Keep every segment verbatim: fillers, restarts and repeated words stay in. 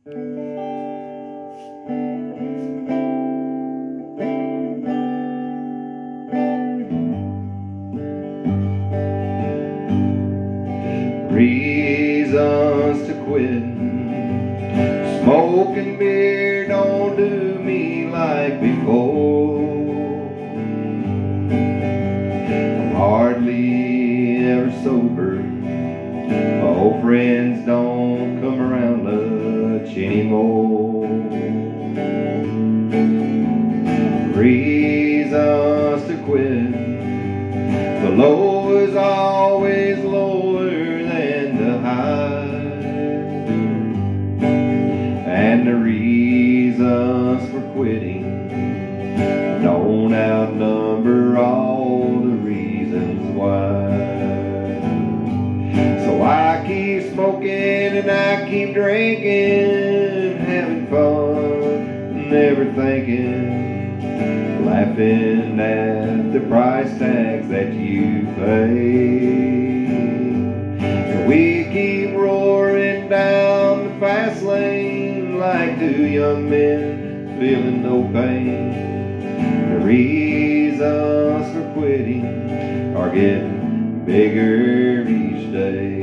Reasons to quit. Smoking beer don't do me like before. I'm hardly ever sober. My old friends don't come around much anymore. Reasons to quit. The low is always lower than the high, and the reasons for quitting don't outnumber all the reasons why. So I keep smoking and I keep drinking, having fun, never thinking, laughing at the price tags that you pay. And we keep roaring down the fast lane like two young men feeling no pain. The reasons for quitting are getting bigger each day.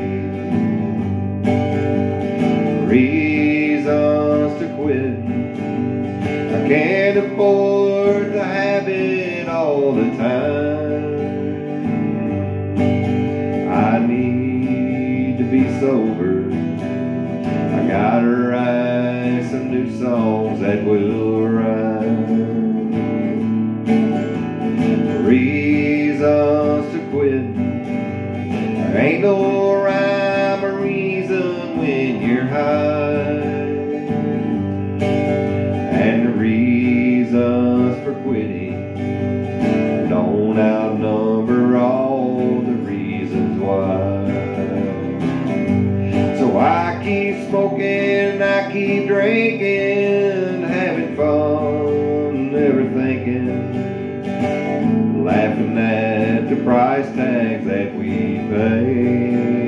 Reasons to quit. I can't afford to have it all the time. I need to be sober. I gotta write some new songs that will rhyme. Reasons to quit. There ain't no rhyme or reason when you're high. And the reasons for quitting don't outnumber all the reasons why. So I keep smoking and I keep drinking, having fun, never thinking, laughing at the price tags that we pay.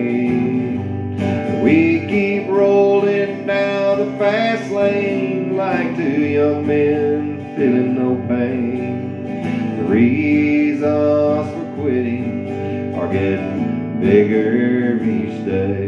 We keep rolling down the fast lane like two young men feeling no pain. The reasons for quitting are getting bigger each day.